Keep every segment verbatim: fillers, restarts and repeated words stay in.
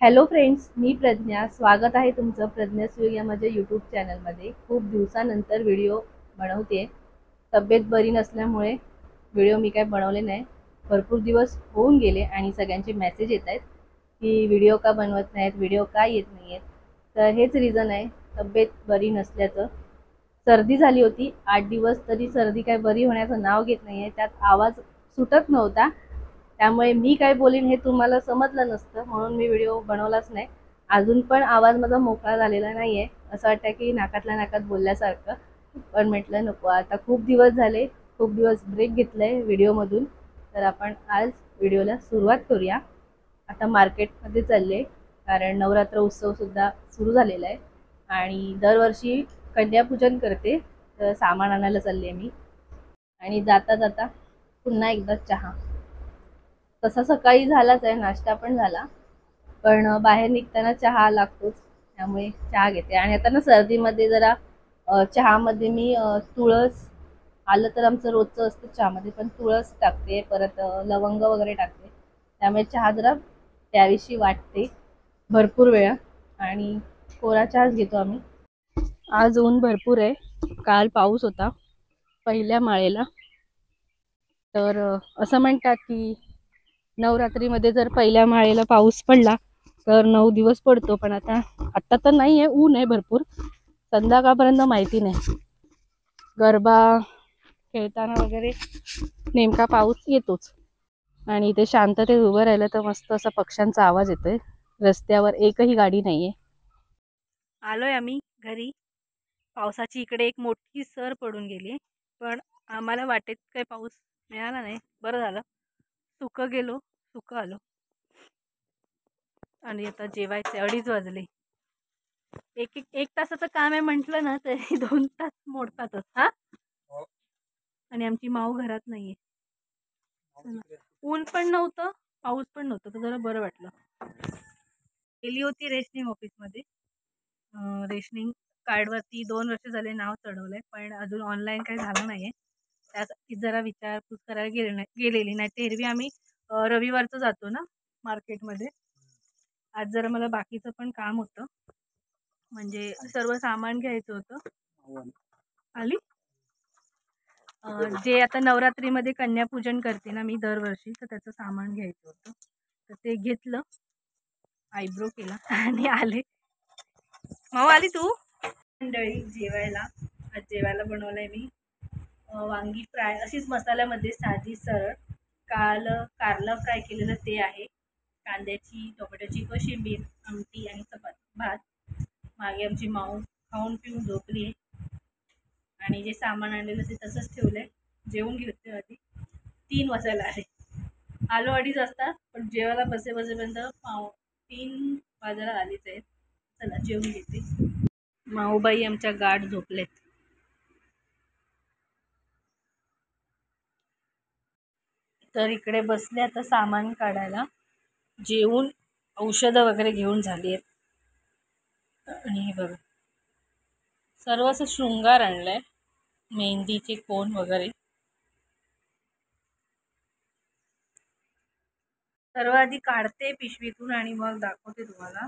Hello friends, मी प्रज्ञा. स्वागत आहे तुमचं प्रज्ञास योग या माझ्या यूट्यूब चॅनलमध्ये. खूप दिवसानंतर व्हिडिओ बनवते. तब्येत बरी नसल्यामुळे व्हिडिओ मी काय बनवले नाही. भरपूर दिवस होऊन गेले आणि सगळ्यांचे मेसेज येत आहेत की व्हिडिओ का बनवत नाहीत, व्हिडिओ का येत नाही आहेत. तर हेच रिझन आहे, तब्येत बरी नसल्याचं. सर्दी झाली होती आठ दिवस, तरी सर्दी काय बरी होण्याचं नाव घेत नाही आहे. त्यात आवाज सुटत नव्हता, त्यामुळे मी काय बोलीन हे तुम्हाला समजलं नसतं, म्हणून मी व्हिडिओ बनवलाच नाही. अजून पण आवाज माझा मोकळा झालेला नाही आहे, असं वाटतं की नाकातल्या नाकात बोलल्यासारखं. पण म्हटलं नको, आता खूप दिवस झाले, खूप दिवस ब्रेक घेतला आहे व्हिडिओमधून. तर आपण आज व्हिडिओला सुरुवात करूया. आता मार्केटमध्ये चालले, कारण नवरात्र उत्सवसुद्धा सुरू झालेला आहे आणि दरवर्षी कन्यापूजन करते. तर सामान आणायला चालले मी. आणि जाता जाता पुन्हा एकदा चहा. तसा सकाळी झालाच आहे, नाश्ता पण झाला, पण बाहेर निघताना चहा लागतोच, त्यामुळे चहा घेते. आणि आता ना सर्दीमध्ये जरा अ, चहामध्ये मी अ, तुळस, आलं तर आमचं रोजचं असतं चहामध्ये, पण तुळस टाकते, परत अ, लवंग वगैरे टाकते. त्यामुळे चहा जरा प्यावीशी वाटते भरपूर वेळा. आणि कोरा चहाच घेतो आम्ही. आज ऊन भरपूर आहे. काल पाऊस होता पहिल्या माळेला. तर अ, असं म्हणतात की नवरात्रीमध्ये जर पहिल्या माळेला पाऊस पडला तर नऊ दिवस पडतो, पण आता आता तर नाही आहे, ऊन आहे भरपूर. संध्याकाळपर्यंत माहिती नाही. गरबा खेळताना वगैरे नेमका पाऊस येतोच. आणि इथे शांततेत उभं राहिलं तर मस्त असा पक्ष्यांचा आवाज येतोय. रस्त्यावर एकही गाडी नाहीये. आलोय आम्ही घरी. पावसाची इकडे एक मोठी सर पडून गेली, पण आम्हाला वाटेत काही पाऊस मिळाला नाही. बरं झालं, सुकं गेलो सुकं आलो. आणि आता जेवायचे, अडीच वाजले. एक एक एक तासाचं काम आहे म्हटलं ना तरी दोन तास मोडतातच. हा, आणि आमची माऊ घरात नाहीये. ऊन पण नव्हतं, पाऊस पण नव्हतं, तर जरा बरं वाटलं. गेली होती रेशनिंग ऑफिसमध्ये. रेशनिंग कार्डवरती दोन वर्ष झाले नाव चढवलंय, पण अजून ऑनलाईन काही झालं नाहीये. त्यासाठी जरा विचारपूस करायला गेले नाही गेलेली नाही तर एरवी आम्ही अ, रविवारचं जातो ना मार्केटमध्ये. आज जरा मला बाकीचं पण काम होतं, म्हणजे सर्व सामान घ्यायचं होतं. आली अ, जे आता नवरात्रीमध्ये कन्यापूजन करते ना मी दरवर्षी, तर त्याचं सामान घ्यायचं होतं. तर ते घेतलं, आयब्रो केला आणि आले. माऊ आली तू? मंडळी जेवायला, आज जेवायला बनवलंय मी अ, वांगी फ्राय, अशीच मसाल्यामध्ये साधी सरळ. काल कारलं फ्राय केलेलं ते आहे. कांद्याची टोमॅटोची कोशिंबीर, आमटी आणि चपाती भात. मागे आमची माऊ खाऊन पिऊन झोपली आहे. आणि जे सामान आणलेलं ते तसंच ठेवलंय. जेवून घेते आधी. तीन वाजायला आले. आलो अडीच वाजता, पण जेवायला बसे बसेपर्यंत पाव तीन वाजायला आलीच आहेत. चला जेवून घेते. माऊबाई आमच्या गाढ झोपलेत. तर इकडे बसले आता सामान काढायला. जेवून औषधं वगैरे घेऊन झाली आहेत. आणि हे बघा, सर्व असं शृंगार आणलाय, मेहंदीचे कोन वगैरे. सर्व आधी काढते पिशवीतून आणि मग दाखवते तुम्हाला.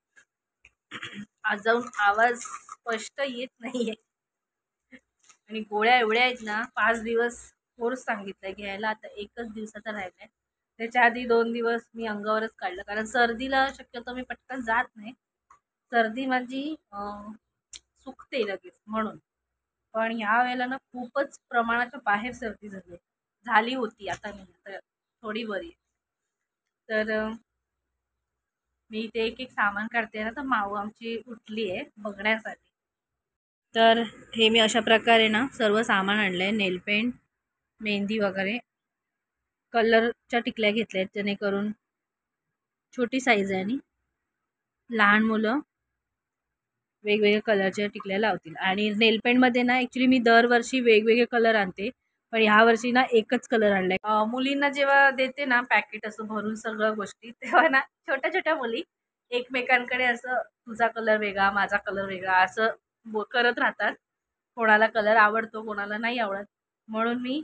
आज जाऊन आवाज स्पष्ट येत नाहीये. आणि गोळ्या एवढ्या आहेत ना, पाच दिवस कोर्स सांगितलाय घ्यायला, आता एकच दिवसाचा राहिलाय. त्याच्या आधी दोन दिवस मी अंगावरच काढलं, कारण सर्दीला शक्यतो मी पटकन जात नाही. सर्दी माझी अं, सुकते लगेच म्हणून. पण ह्या वेळेला ना खूपच प्रमाणाच्या बाहेर सर्दी झाली झाली होती. आता नाही, आता थोडी बरी आहे. तर अं, मी इथे एक एक सामान काढते ना, तर माऊ आमची उठली आहे बघण्यासाठी. तर हे मी अशा प्रकारे ना सर्व सामान आणलंय. नेलपेंट, मेहंदी वगैरे, कलरच्या टिकल्या घेतल्या आहेत, जेणेकरून छोटी साईज आहे आणि लहान मुलं वेगवेगळ्या कलरच्या टिकल्या लावतील. आणि नेलपेंटमध्ये ना ॲक्च्युली मी दरवर्षी वेगवेगळे कलर आणते, पण ह्या वर्षी ना एकच कलर आणलाय. अं, मुलींना जेव्हा देते ना पॅकेट असं भरून सगळ्या गोष्टी, तेव्हा ना छोट्या छोट्या मुली एकमेकांकडे असं तुझा कलर वेगळा, माझा कलर वेगळा असं बो- करत राहतात. कोणाला कलर आवडतो, कोणाला नाही आवडत. म्हणून मी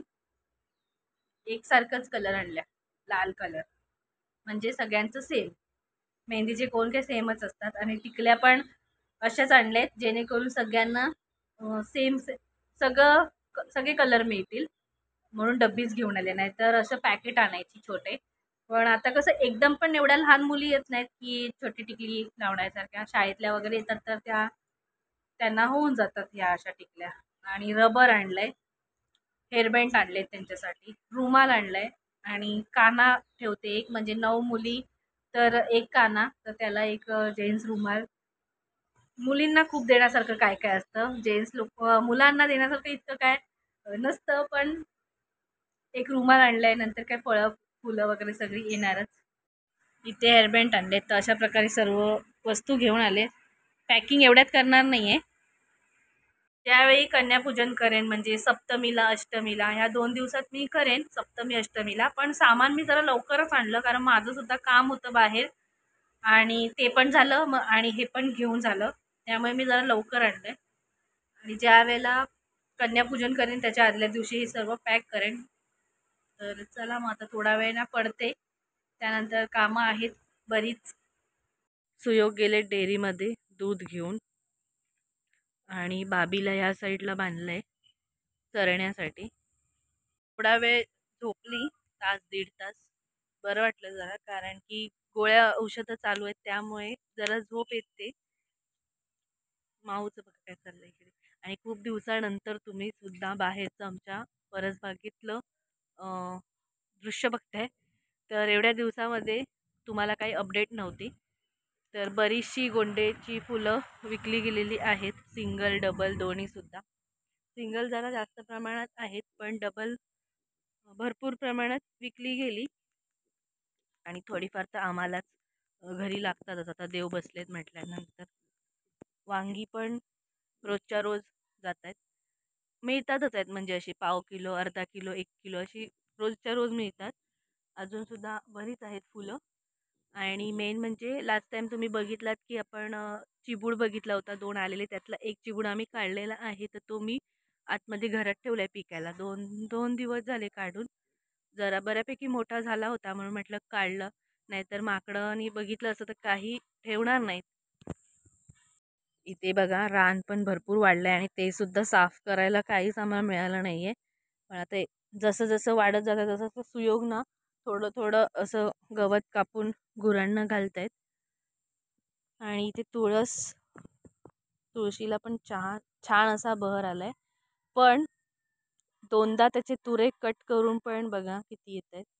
एकसारखंच कलर आणल्या, लाल कलर, म्हणजे सगळ्यांचं सेम. मेहंदीचे कोण काय सेमच असतात आणि टिकल्या पण अशाच आणल्यात जेणेकरून सगळ्यांना सेम सगळं सगळे कलर मिळतील म्हणून डब्बीच घेऊन आले. नाही तर असं पॅकेट आणायची छोटे. पण आता कसं एकदम पण एवढ्या लहान मुली येत नाहीत की छोटी टिकली लावण्यासारख्या. शाळेतल्या वगैरे येतात तर त्या त्यांना होऊन जातात ह्या अशा टिकल्या. आणि रबर आणलंय, हेअरबँड आणले त्यांच्यासाठी, रुमाल आणलाय आणि काना ठेवते एक, म्हणजे नऊ मुली तर एक काना, तर त्याला एक जेंट्स रुमाल. मुलींना खूप देण्यासारखं काय काय असतं, जेंट्स लोक मुलांना देण्यासारखं इतकं काय नसतं, पण एक रुमाल आणलाय. नंतर काय फळं फुलं वगैरे सगळी येणारच. इथे हेअरबँड आणले. तर अशा प्रकारे सर्व वस्तू घेऊन आले. पॅकिंग एवढ्यात करणार नाहीये, त्यावेळी कन्यापूजन करेन, म्हणजे सप्तमीला अष्टमीला ह्या दोन दिवसात मी करेन, सप्तमी अष्टमीला. पण सामान मी जरा लवकरच आणलं कारण माझं सुद्धा काम होतं बाहेर आणि ते पण झालं मग आणि हे पण घेऊन झालं, त्यामुळे मी जरा लवकर आणलं. आणि ज्या वेळेला कन्यापूजन करेन त्याच्या आदल्या दिवशी हे सर्व पॅक करेन. तर चला मग आता थोडा वेळ ना पडते, त्यानंतर कामं आहेत बरीच. सुयोग गेले डेअरीमध्ये दूध घेऊन आणि बाबीला ह्या साईडला बांधलंय चरण्यासाठी. थोडा वेळ झोपली, तास दीड तास बरं वाटलं जरा, कारण की गोळ्या औषधं चालू आहेत त्यामुळे जरा झोप येते. माऊचं बघा काय चाललंय इकडे. आणि खूप दिवसानंतर तुम्ही सुद्धा बाहेरचं आमच्या परसबागेतलं दृश्य बघताय. तर एवढ्या दिवसामध्ये तुम्हाला काही अपडेट नव्हती, तर बरीचशी गोंडेची फुलं विकली गेलेली आहेत, सिंगल डबल दोन्हीसुद्धा. सिंगल जरा जास्त प्रमाणात आहेत, पण डबल भरपूर प्रमाणात विकली गेली. आणि थोडीफार तर आम्हालाच घरी लागतातच, आता देव बसलेत म्हटल्यानंतर. वांगी पण रोजच्या रोज जात आहेत, मिळतातच आहेत, म्हणजे अशी पाव किलो अर्धा किलो एक किलो अशी रोजच्या रोज मिळतात. अजूनसुद्धा बरीच आहेत फुलं. आणि मेन म्हणजे लास्ट टाइम तुम्ही बघितलात की आपण चिबूड बघितला होता, दोन आलेले, त्यातला एक चिबूड आम्ही काढलेला आहे, तर तो मी आतमध्ये घरात ठेवलाय पिकायला. दोन दोन दिवस झाले काढून. जरा बऱ्यापैकी मोठा झाला होता म्हणून म्हटलं काढलं, नाहीतर माकडं बघितलं असं तर काही ठेवणार नाहीत. इथे बघा रान पण भरपूर वाढलं आहे आणि ते सुद्धा साफ करायला काहीच आम्हाला मिळालं नाही आहे. पण आता जसं जसं वाढत जातं तसं तसं सुयोग ना थोडं थोडं असं गवत कापून गुरांना घालत आहेत. आणि इथे तुळस, तुळशीला पण छान छान असा बहर आला आहे, पण दोनदा त्याचे तुरे कट करून पण बघा किती येत आहेत.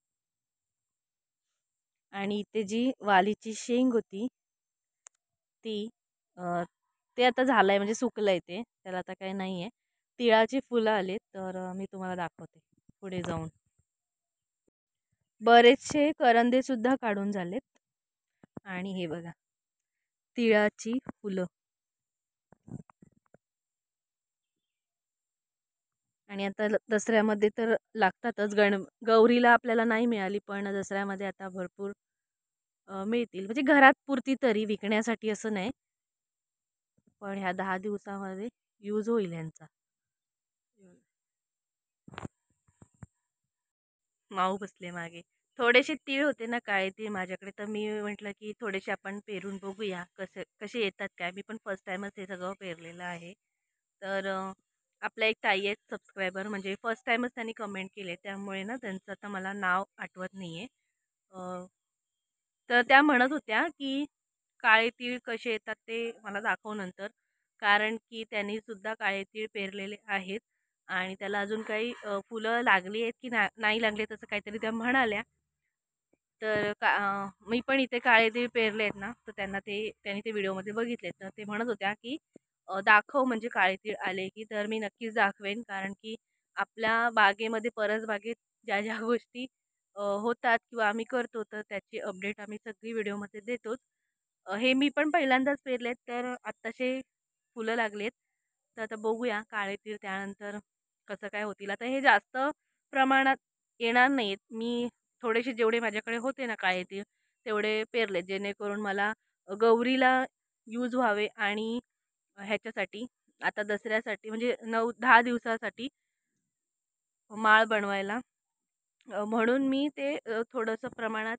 आणि इथे जी वालीची शेंग होती ती ते आता झालंय, म्हणजे सुकलंय ते, त्याला आता काही नाही आहे. तिळाची फुलं आलेत, तर मी तुम्हाला दाखवते पुढे जाऊन. बरेचसे करंदे सुद्धा काढून झालेत. आणि हे बघा तिळाची फुलं. आणि आता दसऱ्यामध्ये तर लागतातच. गण गौरीला आपल्याला नाही मिळाली, पण दसऱ्यामध्ये आता भरपूर मिळतील, म्हणजे घरात पुरती तरी, विकण्यासाठी असं नाही, पण ह्या दहा दिवसामध्ये यूज होईल ह्यांचा. माऊ बसले मागे. थोडेसे तीळ होते ना, काळे तीळ माझ्याकडे, तर मी म्हटलं की थोडेसे आपण पेरून बघूया कसे कसे येतात काय. मी पण फर्स्ट टाइमच हे सगळं पेरलेलं आहे. तर आपल्या एक ताई आहेत सबस्क्रायबर, म्हणजे फर्स्ट टाइमच त्यांनी कमेंट केले, त्यामुळे ना त्यांचं आता मला नाव आठवत नाही आहे. तर त्या म्हणत होत्या की काळे तीळ कसे येतात ते मला दाखव नंतर, कारण की त्यांनी सुद्धा काळे तीळ पेरलेले आहेत आणि त्याला अजून काही फुलं लागली आहेत की ना नाही लागले तसं काहीतरी त्या म्हणाल्या. तर का मी पण इथे काळे तीळ पेरले आहेत ना, तर त्यांना ते त्यांनी ते व्हिडिओमध्ये बघितले, तर ते म्हणत होत्या की दाखव म्हणजे काळे तीळ आले की. तर मी नक्कीच दाखवेन, कारण की आपल्या बागेमध्ये परसबागेत ज्या ज्या गोष्टी होतात किंवा आम्ही करतो तर त्याची अपडेट आम्ही सगळी व्हिडिओमध्ये देतोच. हे मी पण पहिल्यांदाच पेरलेत, तर आत्ताचे फुलं लागलेत. तर आता बघूया काळे तीळ त्यानंतर कसं काय होतील. आता हे जास्त प्रमाणात येणार नाहीत, मी थोडेसे जेवढे माझ्याकडे होते ना काळे तीळ तेवढे पेरले, जेणेकरून मला गौरीला यूज व्हावे आणि ह्याच्यासाठी आता दसऱ्यासाठी, म्हणजे नऊ दहा दिवसासाठी माळ बनवायला, म्हणून मी ते थोडंसं प्रमाणात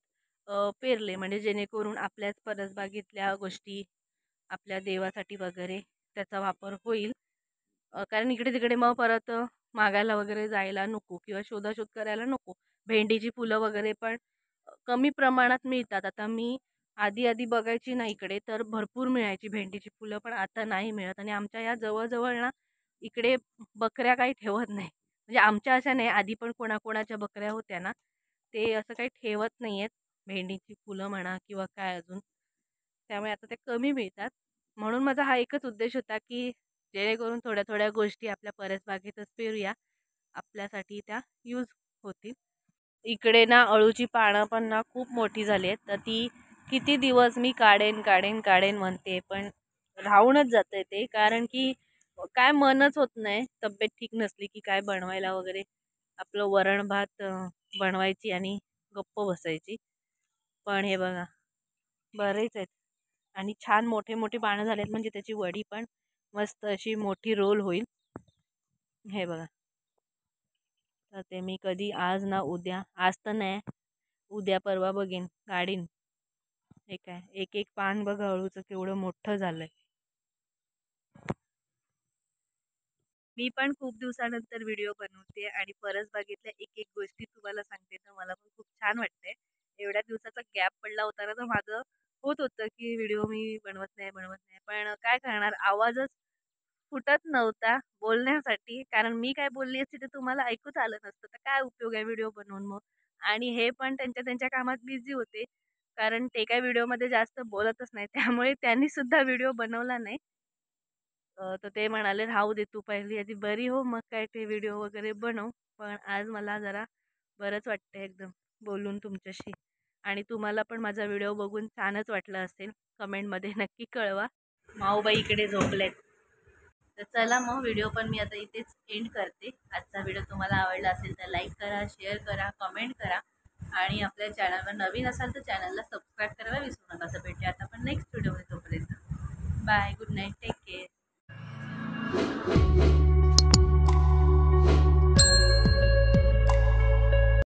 अ, पेरले, म्हणजे जेणेकरून आपल्याच परसबागेतल्या गोष्टी आपल्या देवासाठी वगैरे त्याचा वापर होईल. अ, कारण इकडे-तिकडे मग परत अ, मागायला वगैरे जायला नको किंवा शोधाशोध करायला नको. भेंडीची फुलं वगैरे पण अ, कमी प्रमाणात मिळतात. आता मी आधी-आधी बघायची ना इकडे, तर भरपूर मिळायची भेंडीची फुलं, पण आता नाही मिळत. आणि आमच्या या जवळ-जवळ ना इकडे बकऱ्या काही ठेवत नाही. म्हणजे आमच्या अशा नाही, आधी पण कोणाकोणाच्या बकऱ्या होत्या ना, ते असं काही ठेवत नाहीयेत. भेंडीची फुलं म्हणा किंवा काय अजून. त्यामुळे आता ते कमी मिळतात. म्हणून माझा हा एकच उद्देश होता, की जेणेकरून थोड्या-थोड्या गोष्टी आपल्या परसबागेतच पेरूया. आपल्यासाठी त्या यूज होतील. इकडे ना अळूची पानं पण ना खूप मोठी झाली आहेत. तर ती किती दिवस मी काढेन, काढेन, काढेन म्हणते, पण राहूनच जातंय ते. कारण की काय मनच होत नाही, तब्येत ठीक नसली की काय बनवायला वगैरे. आपलं वरण भात अ, बनवायची आणि गप्प बसायची. पण हे बघा, बरेच आहेत आणि छान मोठे मोठे पानं झालेत, म्हणजे त्याची वडी पण मस्त अशी मोठी रोल होईल. हे बघा, तर ते मी कधी आज ना उद्या, आज तर नाही, उद्या परवा बघेन, काढीन. हे काय, एक एक पान बघा अळूचं केवढं मोठं झालंय. मी पण खूप दिवसानंतर व्हिडिओ बनवते आणि परसबागेतल्या एक एक गोष्टी तुम्हाला सांगते, तर मला पण खूप छान वाटतंय. एवढ्या दिवसाचा गॅप पडला होता ना, तर माझं होत होतं की व्हिडिओ मी बनवत नाही, बनवत नाही. पण काय करणार, आवाजच फुटत नव्हता बोलण्यासाठी. कारण मी काय बोलली असती तर तुम्हाला ऐकूच आलं नसतं. तर काय उपयोग आहे व्हिडिओ बनवून मग? आणि हे पण त्यांच्या त्यांच्या कामात बिझी होते. कारण ते काय व्हिडिओमध्ये जास्त बोलतच नाही. त्यामुळे त्यांनी सुद्धा व्हिडिओ बनवला नाही. अ, तर ते म्हणाले, "राहू दे, तू पहिली आधी बरी हो, मग काय ते व्हिडिओ वगैरे बनव." पण आज मला जरा बरंच वाटतंय एकदम बोलून तुमच्याशी. आणि तुम्हाला पण माझा व्हिडिओ बघून छानच वाटलं असेल. कमेंटमध्ये नक्की कळवा. माऊबाई इकडे झोपलेत. तर चला मग, व्हिडिओ पण मी आता इथेच एंड करते. आजचा व्हिडिओ तुम्हाला आवडला असेल तर लाईक करा, शेअर करा, कमेंट करा. आणि आपल्या चॅनलवर नवीन असाल तर चॅनलला सबस्क्राईब करायला विसरू नका. तर भेटूया आता आपण नेक्स्ट व्हिडिओमध्ये. तोपर्यंत bye, good night, take care.